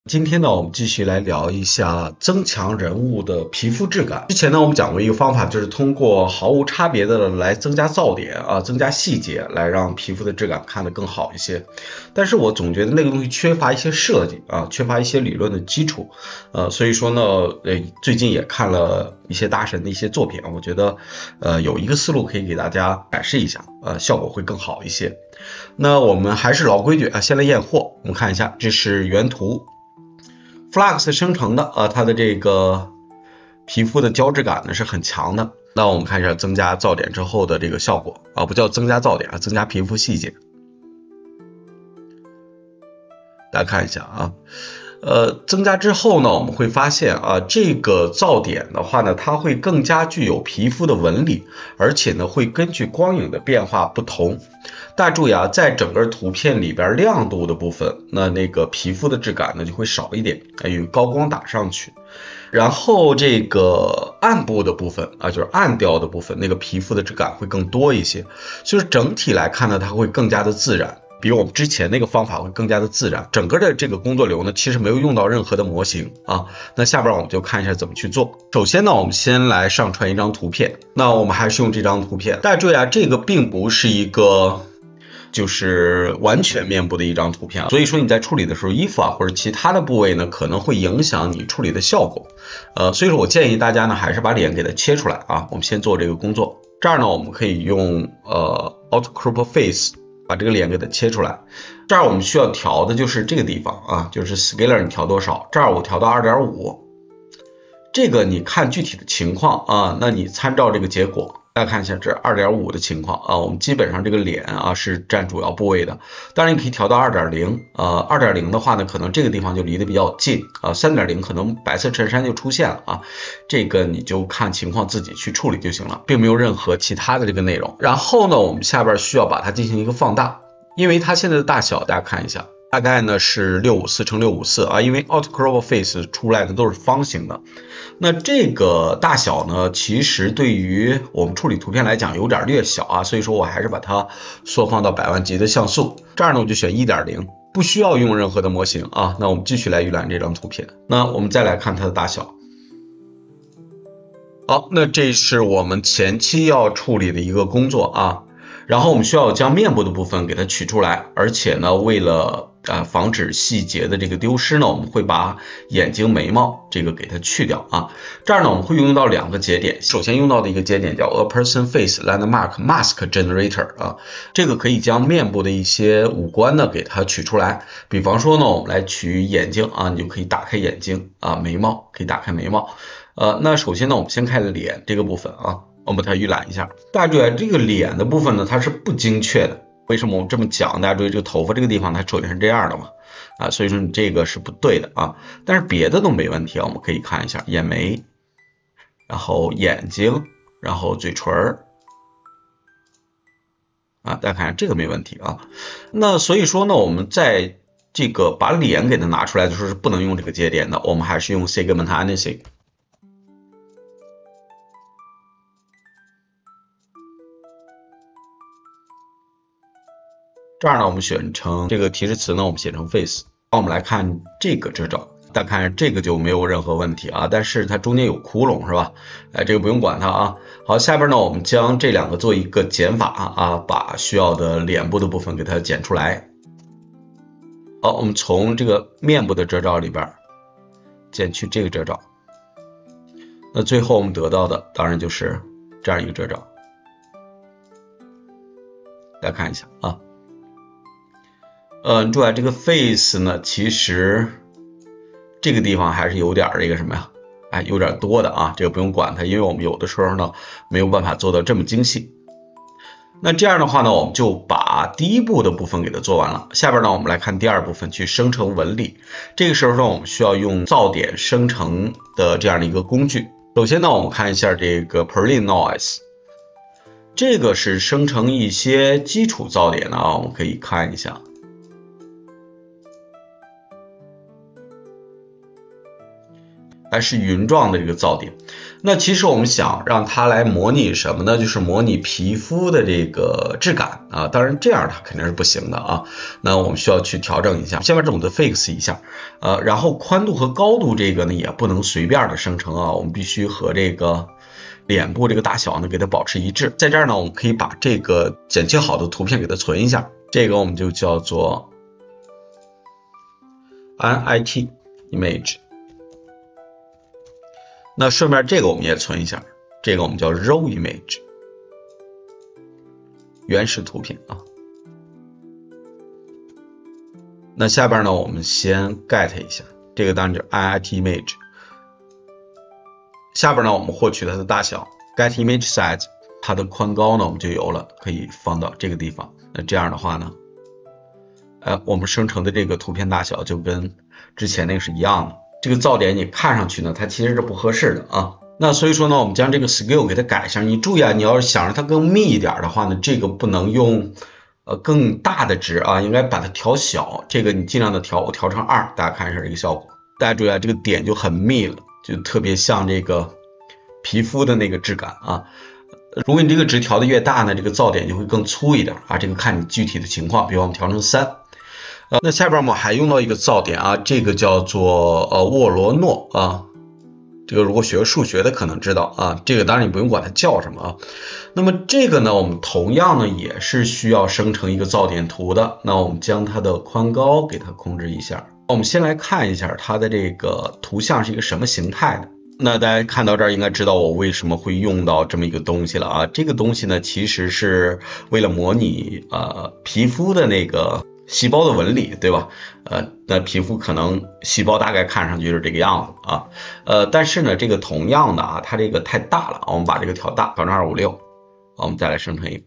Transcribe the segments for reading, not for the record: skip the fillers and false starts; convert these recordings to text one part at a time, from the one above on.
今天呢，我们继续来聊一下增强人物的皮肤质感。之前呢，我们讲过一个方法，就是通过毫无差别的来增加噪点啊，增加细节，来让皮肤的质感看得更好一些。但是我总觉得那个东西缺乏一些设计啊，缺乏一些理论的基础。所以说呢，最近也看了一些大神的一些作品，我觉得有一个思路可以给大家展示一下，效果会更好一些。那我们还是老规矩啊，先来验货。我们看一下，这是原图。Flux 生成的它的这个皮肤的胶质感呢是很强的。那我们看一下增加噪点之后的这个效果啊，不叫增加噪点啊，增加皮肤细节。大家看一下啊，增加之后呢，我们会发现啊，这个噪点的话呢，它会更加具有皮肤的纹理，而且呢会根据光影的变化不同。大家注意啊，在整个图片里边亮度的部分，那个皮肤的质感呢就会少一点，与高光打上去。然后这个暗部的部分啊，就是暗调的部分，那个皮肤的质感会更多一些。就是整体来看呢，它会更加的自然。比我们之前那个方法会更加的自然，整个的这个工作流呢，其实没有用到任何的模型啊。那下边我们就看一下怎么去做。首先呢，我们先来上传一张图片。那我们还是用这张图片。大家注意啊，这个并不是一个就是完全面部的一张图片，所以说你在处理的时候，衣服啊或者其他的部位呢，可能会影响你处理的效果。所以说我建议大家呢，还是把脸给它切出来啊。我们先做这个工作。这儿呢，我们可以用Auto Crop Face。把这个脸给它切出来。这儿我们需要调的就是这个地方啊，就是 Scaler 你调多少，这儿我调到 2.5， 这个你看具体的情况啊，那你参照这个结果。大家看一下这 2.5 的情况啊，我们基本上这个脸啊是占主要部位的。当然你可以调到 2.0， 2.0 的话呢，可能这个地方就离得比较近啊， 3.0 可能白色衬衫就出现了啊，这个你就看情况自己去处理就行了，并没有任何其他的这个内容。然后呢，我们下边需要把它进行一个放大，因为它现在的大小大家看一下，大概呢是654×654啊，因为 Auto Crop Face 出来的都是方形的。那这个大小呢，其实对于我们处理图片来讲有点略小啊，所以说我还是把它缩放到100万级的像素。这儿呢我就选 1.0， 不需要用任何的模型啊。那我们继续来预览这张图片。那我们再来看它的大小。好，那这是我们前期要处理的一个工作啊。然后我们需要将面部的部分给它取出来，而且呢，为了防止细节的这个丢失呢，我们会把眼睛、眉毛这个给它去掉啊。这儿呢，我们会用到2个节点。首先用到的一个节点叫 A Person Face Landmark Mask Generator 啊，这个可以将面部的一些五官呢给它取出来。比方说呢，我们来取眼睛啊，你就可以打开眼睛啊，眉毛可以打开眉毛。那首先呢，我们先看脸这个部分啊。我们把它预览一下。大家注意这个脸的部分呢，它是不精确的。为什么我们这么讲？大家注意这个头发这个地方它首先是这样的嘛，所以说你这个是不对的啊。但是别的都没问题啊，我们可以看一下眼眉，然后眼睛，然后嘴唇啊，大家看这个没问题啊。那所以说呢，我们在这个把脸给它拿出来的时候是不能用这个节点的，我们还是用 Segment Anything。这儿呢，我们选成这个提示词呢，我们写成 face。我们来看这个遮罩，大家看这个就没有任何问题啊，但是它中间有窟窿是吧？这个不用管它啊。好，下边呢，我们将这2个做一个减法啊，把需要的脸部的部分给它剪出来。好，我们从这个面部的遮罩里边减去这个遮罩，那最后我们得到的当然就是这样一个遮罩。大家看一下啊。你注意这个 face 呢，其实这个地方还是有点这个什么呀？有点多的啊，这个不用管它，因为我们有的时候呢没有办法做到这么精细。那这样的话呢，我们就把第一步的部分给它做完了。下边呢，我们来看第2部分，去生成纹理。这个时候呢，我们需要用噪点生成的这样的一个工具。首先呢，我们看一下这个 Perlin Noise， 这个是生成一些基础噪点的啊，我们可以看一下。 是云状的这个噪点。那其实我们想让它来模拟什么呢？就是模拟皮肤的这个质感啊。当然这样它肯定是不行的啊。那我们需要去调整一下，先把这种的 fix 一下。然后宽度和高度这个呢也不能随便的生成啊，我们必须和这个脸部这个大小呢给它保持一致。在这儿呢，我们可以把这个剪切好的图片给它存一下，这个我们就叫做 NIT image。那顺便这个我们也存一下，这个我们叫 raw image， 原始图片啊。那下边呢，我们先 get 一下，这个当然叫 NIT image。下边呢，我们获取它的大小 get image size， 它的宽高呢我们就有了，可以放到这个地方。那这样的话呢，我们生成的这个图片大小就跟之前那个是一样的。这个噪点你看上去呢，它其实是不合适的啊。那所以说呢，我们将这个 scale 给它改一下。你注意啊，你要是想让它更密一点的话呢，这个不能用更大的值啊，应该把它调小。这个你尽量的调，我调成2，大家看一下这个效果。大家注意啊，这个点就很密了，就特别像这个皮肤的那个质感啊。如果你这个值调的越大呢，这个噪点就会更粗一点啊。这个看你具体的情况，比如我们调成3。那下边我们还用到一个噪点啊，这个叫做沃罗诺啊。这个如果学过数学的可能知道啊，这个当然你不用管它叫什么啊。那么这个呢，我们同样呢也是需要生成一个噪点图的。那我们将它的宽高给它控制一下。我们先来看一下它的这个图像是一个什么形态的。那大家看到这儿应该知道我为什么会用到这么一个东西了啊。这个东西呢其实是为了模拟皮肤的那个细胞的纹理，对吧？那皮肤可能细胞大概看上去是这个样子啊。但是呢，这个同样的啊，它这个太大了，我们把这个调大，调成256。我们再来生成一个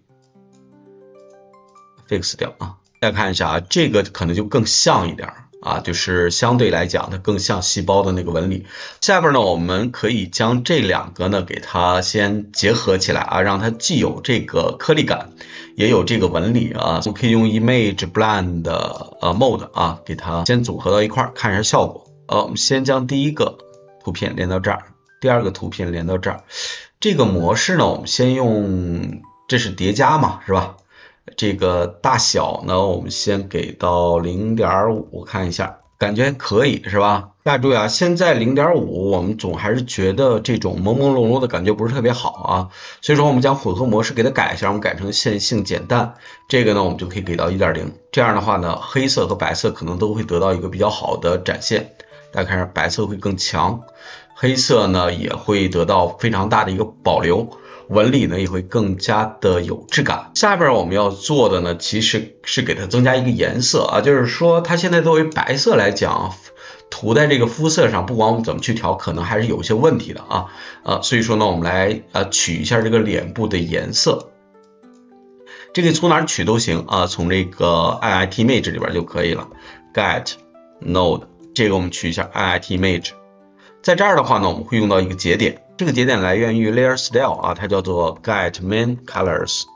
fix 掉啊。再看一下啊，这个可能就更像一点啊，就是相对来讲它更像细胞的那个纹理。下边呢，我们可以将这2个呢给它先结合起来啊，让它既有这个颗粒感，也有这个纹理啊。我们可以用 image blend mode 啊，给它先组合到一块看一下效果。我们先将第一个图片连到这儿，第二个图片连到这儿。这个模式呢，我们先用，这是叠加嘛，是吧？这个大小呢，我们先给到 0.5， 看一下，感觉可以是吧？大家注意啊，现在 0.5 我们总还是觉得这种朦朦胧胧的感觉不是特别好啊，所以说我们将混合模式给它改一下，我们改成线性减淡，这个呢我们就可以给到 1.0， 这样的话呢，黑色和白色可能都会得到一个比较好的展现。大家看一下，白色会更强，黑色呢也会得到非常大的一个保留。纹理呢也会更加的有质感。下边我们要做的呢，其实是给它增加一个颜色啊，就是说它现在作为白色来讲，涂在这个肤色上，不管我们怎么去调，可能还是有一些问题的啊。所以说呢，我们来取一下这个脸部的颜色，这个从哪儿取都行啊，从这个 NIT image 里边就可以了。get node 这个我们取一下 NIT image， 在这儿的话呢，我们会用到一个节点。这个节点来源于 layer style 啊，它叫做 get main colors，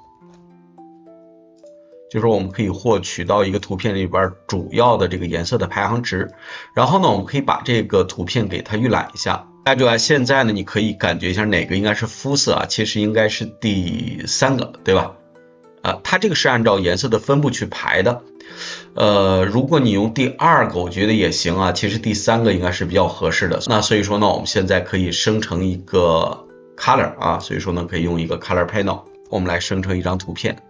就是说我们可以获取到一个图片里边主要的这个颜色的排行值，然后呢，我们可以把这个图片给它预览一下。大家注意，现在呢，你可以感觉一下哪个应该是肤色啊，其实应该是第3个，对吧？它这个是按照颜色的分布去排的。如果你用第2个，我觉得也行啊。其实第3个应该是比较合适的。那所以说呢，我们现在可以生成一个 color 啊，所以说呢，可以用一个 color panel， 我们来生成一张图片。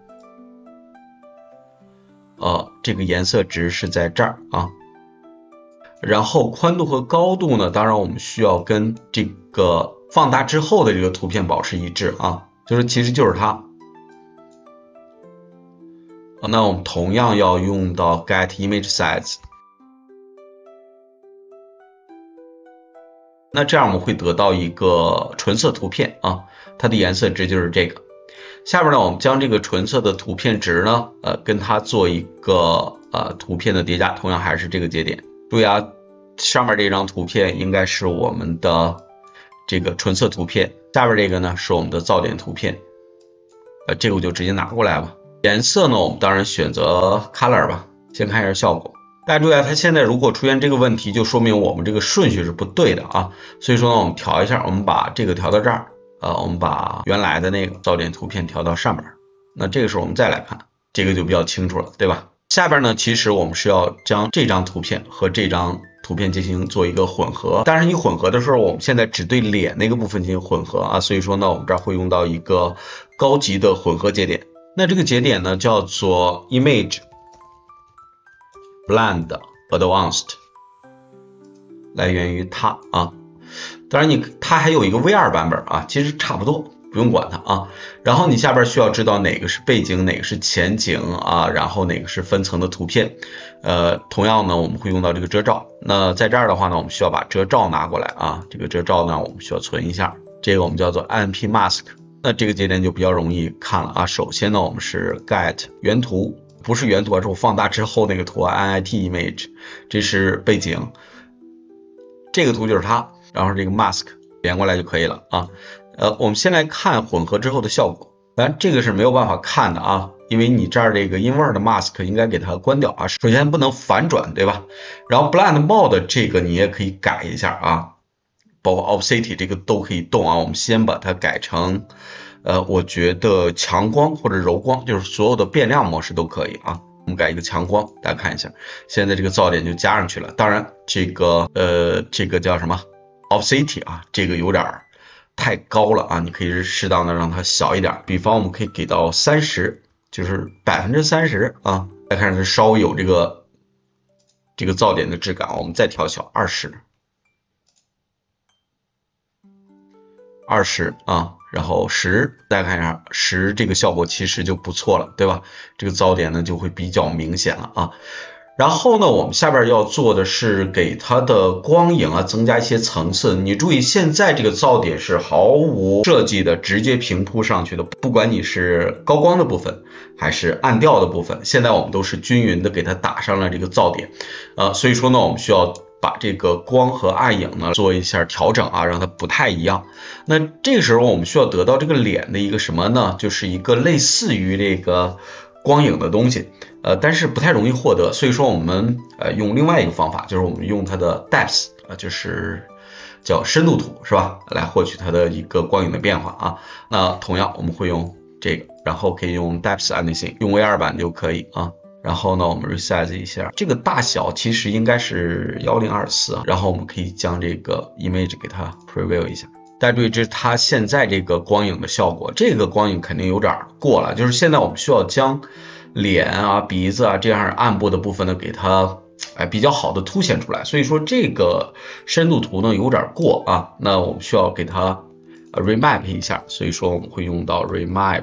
这个颜色值是在这儿啊。然后宽度和高度呢，当然我们需要跟这个放大之后的这个图片保持一致啊，其实就是它。那我们同样要用到 get image size， 那这样我们会得到一个纯色图片啊，它的颜色值就是这个。下面呢，我们将这个纯色的图片值呢，跟它做一个图片的叠加，同样还是这个节点。注意啊，上面这张图片应该是我们的这个纯色图片，下边这个呢是我们的噪点图片。这个我就直接拿过来吧。颜色呢，我们当然选择 color 吧，先看一下效果。 大家注意啊，它现在如果出现这个问题，就说明我们这个顺序是不对的啊。所以说呢，我们调一下，我们把这个调到这儿，我们把原来的那个噪点图片调到上面。那这个时候我们再来看，这个就比较清楚了，对吧？下边呢，其实我们是要将这张图片和这张图片进行做一个混合。当然，你混合的时候，我们现在只对脸那个部分进行混合啊，所以说呢，我们这儿会用到一个高级的混合节点。那这个节点呢，叫做 Image Blend Advanced， 来源于它啊。当然它还有一个 V2 版本啊，其实差不多，不用管它啊。然后你下边需要知道哪个是背景，哪个是前景啊，然后哪个是分层的图片。同样呢，我们会用到这个遮罩。那在这儿的话呢，我们需要把遮罩拿过来啊。这个遮罩呢，我们需要存一下，这个我们叫做 INP Mask。那这个节点就比较容易看了啊。首先呢，我们是 get 原图，不是原图啊，是我放大之后那个图啊 ，NIT Image， 这是背景，这个图就是它，然后这个 mask 连过来就可以了啊。我们先来看混合之后的效果，当然这个是没有办法看的啊，因为你这儿这个 invert mask 应该给它关掉啊。首先不能反转，对吧？然后 blend mode 这个你也可以改一下啊，包括 opacity 这个都可以动啊。我们先把它改成我觉得强光或者柔光，就是所有的变量模式都可以啊。我们改一个强光，大家看一下，现在这个噪点就加上去了。当然这个叫什么 opacity 啊，这个有点太高了啊，你可以适当的让它小一点，比方我们可以给到30%，就是30%啊，大家看是稍微有这个噪点的质感。我们再调小20啊，然后10，大家看一下10，这个效果其实就不错了，对吧？这个噪点呢就会比较明显了啊。然后呢，我们下边要做的是给它的光影啊增加一些层次。你注意，现在这个噪点是毫无设计的，直接平铺上去的。不管你是高光的部分还是暗调的部分，现在我们都是均匀的给它打上了这个噪点。所以说呢，我们需要把这个光和暗影呢做一下调整啊，让它不太一样。那这个时候我们需要得到这个脸的一个什么呢？就是一个类似于这个光影的东西。但是不太容易获得，所以说我们用另外一个方法，就是我们用它的 depth 就是叫深度图是吧，来获取它的一个光影的变化啊。那同样我们会用这个，然后可以用 depth anything， 用 V2 版就可以啊。然后呢，我们 resize 一下，这个大小其实应该是1024啊。然后我们可以将这个 image 给它 preview 一下。大家注意，这是它现在这个光影的效果，这个光影肯定有点过了，就是现在我们需要将脸啊、鼻子啊这样暗部的部分呢，给它比较好的凸显出来。所以说这个深度图呢有点过啊，那我们需要给它remap 一下。所以说我们会用到 remap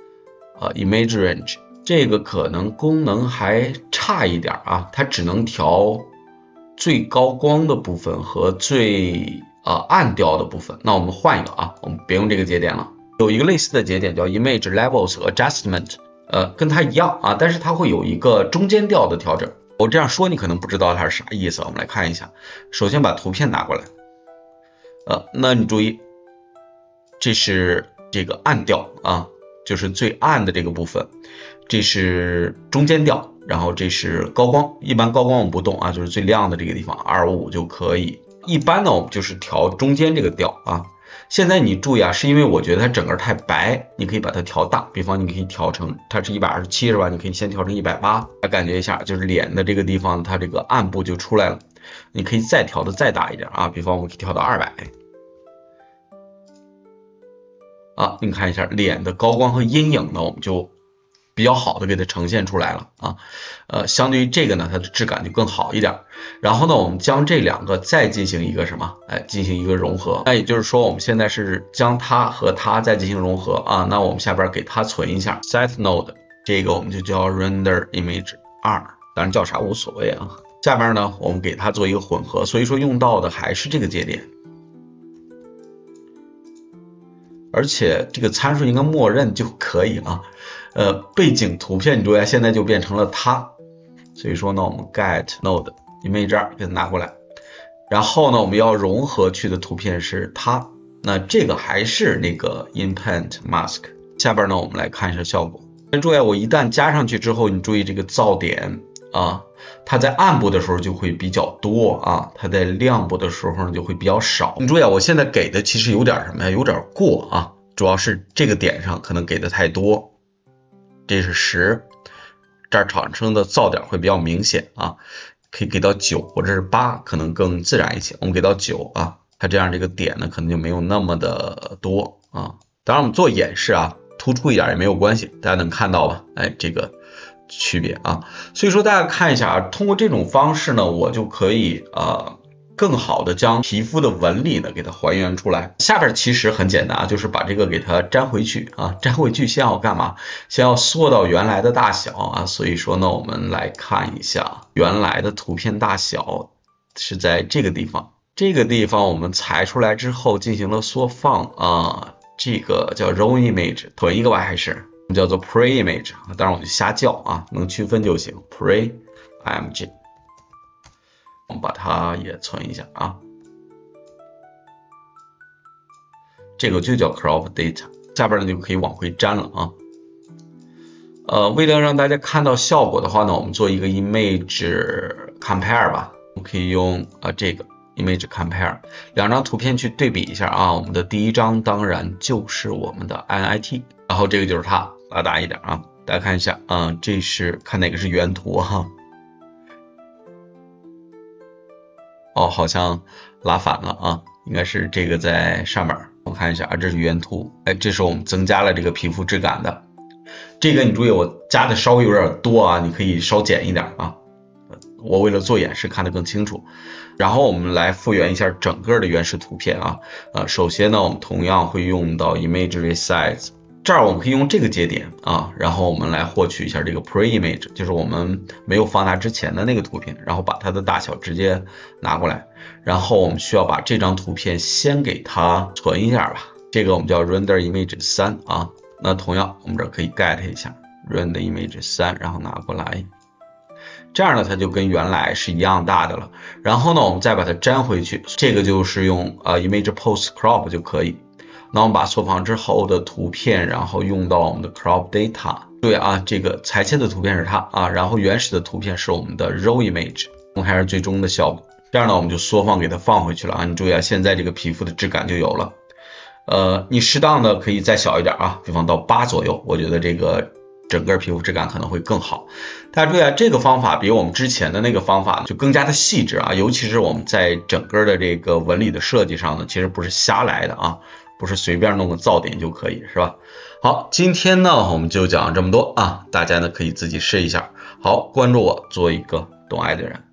image range， 这个可能功能还差一点啊，它只能调最高光的部分和最暗调的部分。那我们换一个啊，我们别用这个节点了，有一个类似的节点叫 image levels adjustment。跟它一样啊，但是它会有一个中间调的调整。我这样说你可能不知道它是啥意思，我们来看一下。首先把图片拿过来，那你注意，这是这个暗调啊，就是最暗的这个部分，这是中间调，然后这是高光。一般高光我们不动啊，就是最亮的这个地方255就可以。一般呢我们就是调中间这个调啊。现在你注意啊，是因为我觉得它整个太白，你可以把它调大，比方你可以调成，它是127是吧？你可以先调成180，感觉一下，就是脸的这个地方，它这个暗部就出来了。你可以再调的再大一点啊，比方我们可以调到200。你看一下脸的高光和阴影呢，我们就比较好的给它呈现出来了啊。相对于这个呢，它的质感就更好一点。然后呢，我们将这两个再进行一个什么？进行一个融合。那也就是说，我们现在是将它和它再进行融合啊。那我们下边给它存一下 set node， 这个我们就叫 render image 2，当然叫啥无所谓啊。下边呢，我们给它做一个混合，所以说用到的还是这个节点。而且这个参数应该默认就可以了。背景图片你注意现在就变成了它，所以说呢我们 get node image 2给它拿过来，然后呢我们要融合去的图片是它，那这个还是那个 inpaint mask。下边呢我们来看一下效果。注意我一旦加上去之后，你注意这个噪点啊，它在暗部的时候就会比较多啊，它在亮部的时候呢就会比较少。你注意啊，我现在给的其实有点什么呀？有点过啊，主要是这个点上可能给的太多。这是10，这儿产生的噪点会比较明显啊，可以给到9或者是8，可能更自然一些。我们给到9啊，它这样这个点呢可能就没有那么的多啊。当然我们做演示啊，突出一点也没有关系，大家能看到吧？哎，这个区别啊，所以说大家看一下啊，通过这种方式呢，我就可以更好的将皮肤的纹理呢给它还原出来。下边其实很简单啊，就是把这个给它粘回去啊，粘回去先要干嘛？先要缩到原来的大小啊，所以说呢，我们来看一下原来的图片大小是在这个地方，这个地方我们裁出来之后进行了缩放啊，这个叫 raw image， 同一个吧还是？叫做 pre image， 当然我就瞎叫啊，能区分就行。pre img， 我们把它也存一下啊。这个就叫 crop data， 下边呢就可以往回粘了啊。为了让大家看到效果的话呢，我们做一个 image compare 吧，我们可以用这个 image compare， 两张图片去对比一下啊。我们的第一张当然就是我们的 NIT， 然后这个就是它。拉大一点啊，大家看一下啊，这是看哪个是原图哈。哦，好像拉反了啊，应该是这个在上面。我看一下啊，这是原图，哎，这是我们增加了这个皮肤质感的。这个你注意，我加的稍微有点多啊，你可以稍减一点啊。我为了做演示看得更清楚。然后我们来复原一下整个的原始图片啊。首先呢，我们同样会用到 image resize。这儿我们可以用这个节点啊，然后我们来获取一下这个 pre image， 就是我们没有放大之前的那个图片，然后把它的大小直接拿过来，然后我们需要把这张图片先给它存一下吧，这个我们叫 render image 3啊，那同样我们这可以 get 一下 render image 3，然后拿过来，这样呢它就跟原来是一样大的了，然后呢我们再把它粘回去，这个就是用image post crop 就可以。那我们把缩放之后的图片，然后用到我们的 crop data。对啊，这个裁切的图片是它啊，然后原始的图片是我们的 raw image。我们还是最终的效果。这样呢，我们就缩放给它放回去了啊。你注意啊，现在这个皮肤的质感就有了。你适当的可以再小一点啊，比方到8左右，我觉得这个整个皮肤质感可能会更好。大家注意啊，这个方法比我们之前的那个方法就更加的细致啊，尤其是我们在整个的这个纹理的设计上呢，其实不是瞎来的啊。不是随便弄个噪点就可以，是吧？好，今天呢我们就讲这么多啊，大家呢可以自己试一下。好，关注我，做一个懂爱的人。